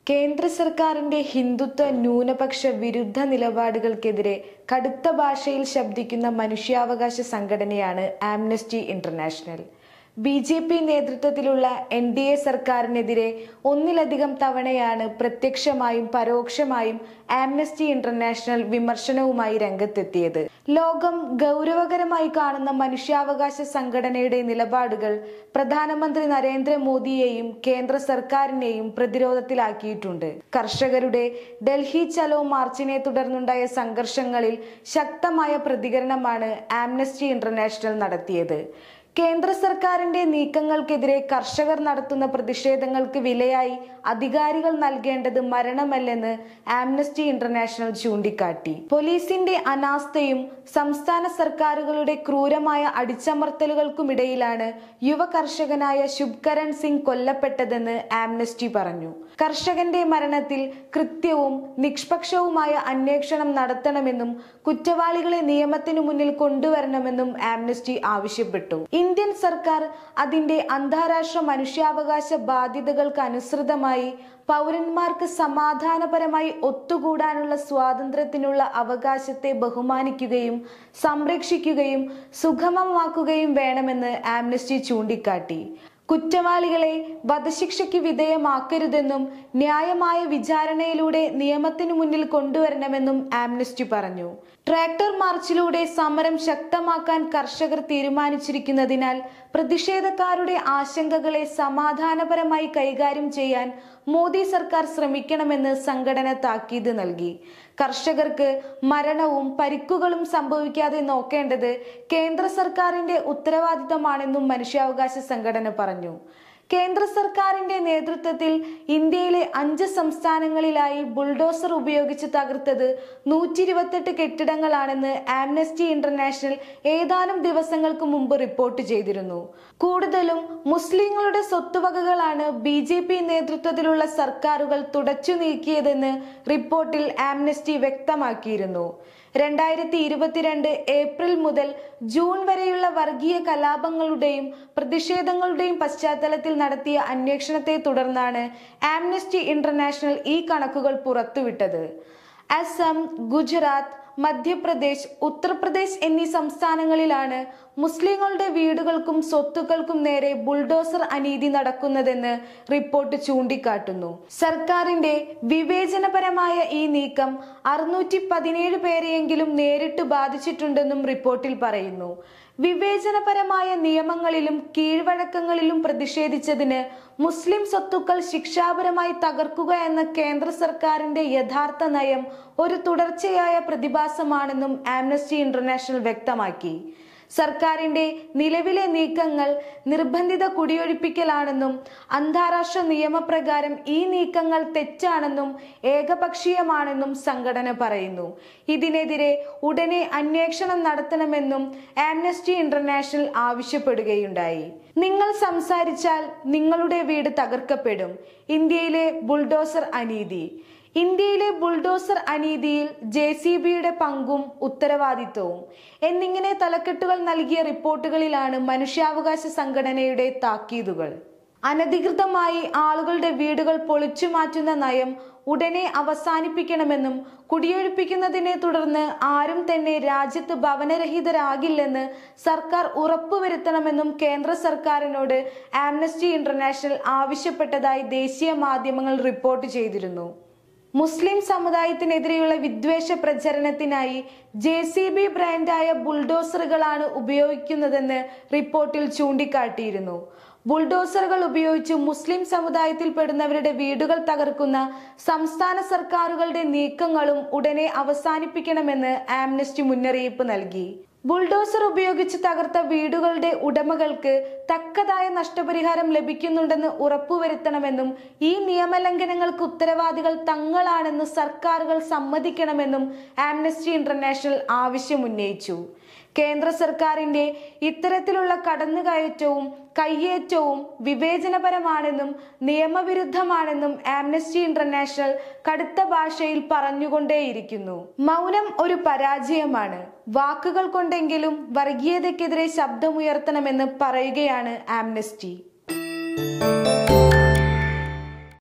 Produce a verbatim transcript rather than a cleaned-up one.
കേന്ദ്ര സർക്കാരിന്റെ ഹിന്ദുത്വ ന്യൂനപക്ഷ വിരുദ്ധ നിലപാടുകൾക്കെതിരെ കടുത്ത ഭാഷയിൽ ശബ്ദിക്കുന്ന മനുഷ്യാവകാശ സംഘടനയാണ് Amnesty International. B J P നേതൃത്വത്തിലുള്ള എൻ ഡി എ സർക്കാരിനെതിരെ ഒന്നിലധികം തവണയാണ് പ്രത്യക്ഷമായും പരോക്ഷമായും ആംനസ്റ്റി ഇന്റർനാഷണൽ വിമർശനവുമായി രംഗത്തെത്തിയത്. ലോകം ഗൗരവകരമായി കാണുന്ന മനുഷ്യാവകാശ സംഘടനയുടെ നിലപാടുകൾ പ്രധാനമന്ത്രി നരേന്ദ്രമോദിയെയും കേന്ദ്ര സർക്കാരിനെയും പ്രതിരോധത്തിലാക്കിയിട്ടുണ്ട്. കർഷകരുടെ ഡൽഹി ചലോ മാർച്ചിനെ തുടർന്നുണ്ടായ സംഘർഷങ്ങളിൽ ശക്തമായ പ്രതികരണമാണ് ആംനസ്റ്റി ഇന്റർനാഷണൽ നടത്തിയത്. കേന്ദ്ര സർക്കാരിന്റെ നീക്കങ്ങൾക്കെതിരെ കർഷകർ നടത്തുന്ന പ്രതിഷേധങ്ങൾക്ക് വിലയായി അധികാരികൾ നൽകേണ്ടത് മരണമല്ലെന്ന് ആംനസ്റ്റി ഇന്റർനാഷണൽ ചൂണ്ടിക്കാട്ടി. പോലീസിന്റെ അനാസ്ഥയും സംസ്ഥാന സർക്കാരുകളുടെ ക്രൂരമായ അടിച്ചമർത്തലുകൾക്കുമിടയിലാണ് യുവ കർഷകനായ ശുഭ്കരൺ സിംഗ് കൊല്ലപ്പെട്ടതെന്ന് ആംനസ്റ്റി പറഞ്ഞു. കർഷകന്റെ മരണത്തിൽ കൃത്യവും നിഷ്പക്ഷവുമായ അന്വേഷണം നടത്തണമെന്നും കുറ്റവാളികളെ നിയമത്തിനു മുന്നിൽ കൊണ്ടുവരണമെന്നും ആംനസ്റ്റി ആവശ്യപ്പെട്ടു. ഇന്ത്യൻ സർക്കാർ അതിന്റെ അന്താരാഷ്ട്ര മനുഷ്യാവകാശ ബാധ്യതകൾക്ക് അനുസൃതമായി പൗരന്മാർക്ക് സമാധാനപരമായി ഒത്തുകൂടാനുള്ള സ്വാതന്ത്ര്യത്തിനുള്ള അവകാശത്തെ ബഹുമാനിക്കുകയും സംരക്ഷിക്കുകയും സുഗമമാക്കുകയും വേണമെന്ന് ആംനസ്റ്റി ചൂണ്ടിക്കാട്ടി. കുറ്റവാളികളെ വധശിക്ഷയ്ക്ക് വിധേയമാക്കരുതെന്നും ന്യായമായ വിചാരണയിലൂടെ നിയമത്തിനു മുന്നിൽ കൊണ്ടുവരണമെന്നും ആംനസ്റ്റി പറഞ്ഞു. ട്രാക്ടർ മാർച്ചിലൂടെ സമരം ശക്തമാക്കാൻ കർഷകർ തീരുമാനിച്ചിരിക്കുന്നതിനാൽ പ്രതിഷേധക്കാരുടെ ആശങ്കകളെ സമാധാനപരമായി കൈകാര്യം ചെയ്യാൻ മോദി സർക്കാർ ശ്രമിക്കണമെന്ന് സംഘടന താക്കീത് നൽകി. കർഷകർക്ക് മരണവും പരിക്കുകളും സംഭവിക്കാതെ നോക്കേണ്ടത് കേന്ദ്ര സർക്കാരിന്റെ ഉത്തരവാദിത്തമാണെന്നും മനുഷ്യാവകാശ സംഘടന പറഞ്ഞു. കേന്ദ്ര സർക്കാരിന്റെ നേതൃത്വത്തിൽ ഇന്ത്യയിലെ അഞ്ച് സംസ്ഥാനങ്ങളിലായി ബുൾഡോസർ ഉപയോഗിച്ച് തകർത്തത് നൂറ്റി ഇരുപത്തെട്ട് കെട്ടിടങ്ങളാണെന്ന് ആംനസ്റ്റി ഇന്റർനാഷണൽ ഏതാനും ദിവസങ്ങൾക്ക് മുമ്പ് റിപ്പോർട്ട് ചെയ്തിരുന്നു. കൂടുതലും മുസ്ലിങ്ങളുടെ സ്വത്തുവകകളാണ് ബി ജെ പി നേതൃത്വത്തിലുള്ള സർക്കാരുകൾ തുടച്ചു നീക്കിയതെന്ന് റിപ്പോർട്ടിൽ ആംനസ്റ്റി വ്യക്തമാക്കിയിരുന്നു. രണ്ടായിരത്തി ഇരുപത്തിരണ്ട് ഏപ്രിൽ മുതൽ ജൂൺ വരെയുള്ള വർഗീയ കലാപങ്ങളുടെയും പ്രതിഷേധങ്ങളുടെയും പശ്ചാത്തലത്തിൽ നടത്തിയ അന്വേഷണത്തെ തുടർന്നാണ് ആംനസ്റ്റി ഇന്റർനാഷണൽ ഈ കണക്കുകൾ പുറത്തുവിട്ടത്. അസം, ഗുജറാത്ത്, മധ്യപ്രദേശ്, ഉത്തർപ്രദേശ് എന്നീ സംസ്ഥാനങ്ങളിലാണ് മുസ്ലിങ്ങളുടെ വീടുകൾക്കും സ്വത്തുക്കൾക്കും നേരെ ബുൾഡോസർ അനീതി നടക്കുന്നതെന്ന് റിപ്പോർട്ട് ചൂണ്ടിക്കാട്ടുന്നു. സർക്കാരിന്റെ വിവേചനപരമായ ഈ നീക്കം അറുന്നൂറ്റി പതിനേഴ് പേരെയെങ്കിലും നേരിട്ട് ബാധിച്ചിട്ടുണ്ടെന്നും റിപ്പോർട്ടിൽ പറയുന്നു. വിവേചനപരമായ നിയമങ്ങളിലും കീഴ്വഴക്കങ്ങളിലും പ്രതിഷേധിച്ചതിന് മുസ്ലിം സ്വത്തുക്കൾ ശിക്ഷാപരമായി തകർക്കുക എന്ന കേന്ദ്ര സർക്കാരിന്റെ യഥാർത്ഥ നയം ഒരു തുടർച്ചയായ പ്രതിഭാസമാണെന്നും ആംനസ്റ്റി ഇന്റർനാഷണൽ വ്യക്തമാക്കി. സർക്കാരിന്റെ നിലവിലെ നീക്കങ്ങൾ നിർബന്ധിത കുടിയൊഴിപ്പിക്കലാണെന്നും അന്താരാഷ്ട്ര നിയമപ്രകാരം ഈ നീക്കങ്ങൾ തെറ്റാണെന്നും ഏകപക്ഷീയമാണെന്നും സംഘടന പറയുന്നു. ഇതിനെതിരെ ഉടനെ അന്വേഷണം നടത്തണമെന്നും ആംനസ്റ്റി ഇന്റർനാഷണൽ ആവശ്യപ്പെടുകയുണ്ടായി. നിങ്ങൾ സംസാരിച്ചാൽ നിങ്ങളുടെ വീട് തകർക്കപ്പെടും. ഇന്ത്യയിലെ ബുൾഡോസർ അനീതി. ഇന്ത്യയിലെ ബുൾഡോസർ അനീതിയിൽ ജെ സി ബിയുടെ പങ്കും ഉത്തരവാദിത്വവും എന്നിങ്ങനെ തലക്കെട്ടുകൾ നൽകിയ റിപ്പോർട്ടുകളിലാണ് മനുഷ്യാവകാശ സംഘടനയുടെ താക്കീതുകൾ. അനധികൃതമായി ആളുകളുടെ വീടുകൾ പൊളിച്ചു മാറ്റുന്ന നയം ഉടനെ അവസാനിപ്പിക്കണമെന്നും കുടിയൊഴിപ്പിക്കുന്നതിനെ തുടർന്ന് ആരും തന്നെ രാജ്യത്ത് ഭവനരഹിതരാകില്ലെന്ന് സർക്കാർ ഉറപ്പുവരുത്തണമെന്നും കേന്ദ്ര സർക്കാരിനോട് ആംനസ്റ്റി ഇന്റർനാഷണൽ ആവശ്യപ്പെട്ടതായി ദേശീയ മാധ്യമങ്ങൾ റിപ്പോർട്ട് ചെയ്തിരുന്നു. മുസ്ലിം സമുദായത്തിനെതിരെയുള്ള വിദ്വേഷ പ്രചരണത്തിനായി ജെ സി ബി ബ്രാൻഡായ ബുൾഡോസറുകളാണ് ഉപയോഗിക്കുന്നതെന്ന് റിപ്പോർട്ടിൽ ചൂണ്ടിക്കാട്ടിയിരുന്നു. ബുൾഡോസറുകൾ ഉപയോഗിച്ച് മുസ്ലിം സമുദായത്തിൽപ്പെടുന്നവരുടെ വീടുകൾ തകർക്കുന്ന സംസ്ഥാന സർക്കാരുകളുടെ നീക്കങ്ങളും ഉടനെ അവസാനിപ്പിക്കണമെന്ന് ആംനസ്റ്റി മുന്നറിയിപ്പ് നൽകി. ബുൾഡോസർ ഉപയോഗിച്ച് തകർത്ത വീടുകളുടെ ഉടമകൾക്ക് തക്കതായ നഷ്ടപരിഹാരം ലഭിക്കുന്നുണ്ടെന്ന് ഉറപ്പുവരുത്തണമെന്നും ഈ നിയമലംഘനങ്ങൾക്ക് ഉത്തരവാദികൾ തങ്ങളാണെന്ന് സർക്കാരുകൾ സമ്മതിക്കണമെന്നും ആംനസ്റ്റി ഇന്റർനാഷണൽ ആവശ്യമുന്നയിച്ചു. കേന്ദ്ര സർക്കാരിന്റെ ഇത്തരത്തിലുള്ള കടന്നുകയറ്റവും കയ്യേറ്റവും വിവേചനപരമാണെന്നും നിയമവിരുദ്ധമാണെന്നും ആംനസ്റ്റി ഇന്റർനാഷണൽ കടുത്ത ഭാഷയിൽ പറഞ്ഞുകൊണ്ടേയിരിക്കുന്നു. മൗനം ഒരു പരാജയമാണ്. വാക്കുകൾ കൊണ്ടെങ്കിലും വർഗീയതയ്ക്കെതിരെ ശബ്ദമുയർത്തണമെന്ന് പറയുകയാണ് ആംനസ്റ്റി.